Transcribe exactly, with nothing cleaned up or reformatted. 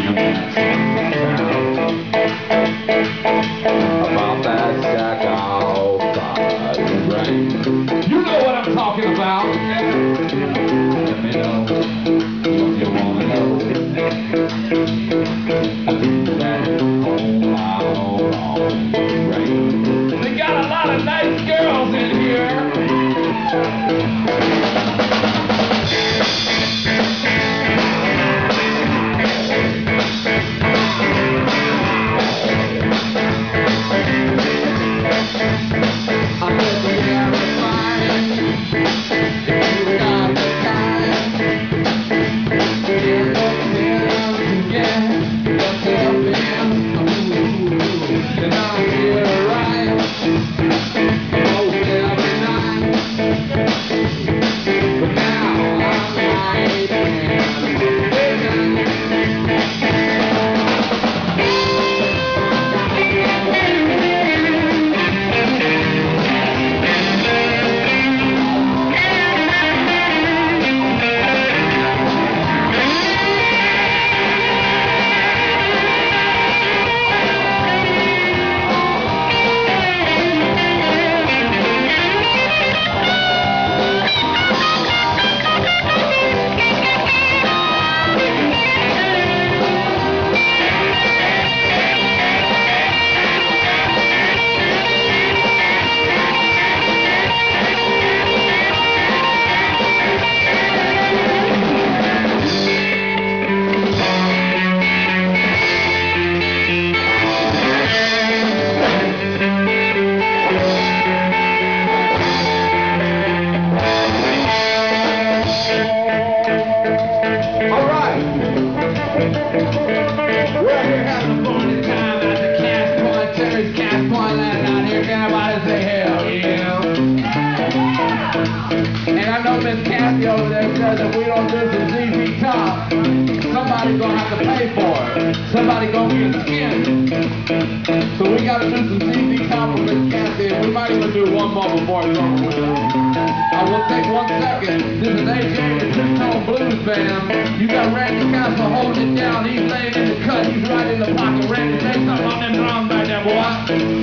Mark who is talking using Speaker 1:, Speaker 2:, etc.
Speaker 1: About that shack outside the Grange. You know what I'm talking about. Let me know what you wanna know. That home out on the Grange. They got a lot of nice girls in here. Cascio over there says if we don't do some Z V top, somebody's gonna have to pay for it. Somebody gonna get skinned. So we gotta do some Z V top with Miss Cascio. We might even do one more before it's over with. I will take one second. This is A J, the TwoTone Blues Band. You got Randy Cassell holding it down. He's laying in the cut. He's right in the pocket. Randy, say something on them drums right there, boy.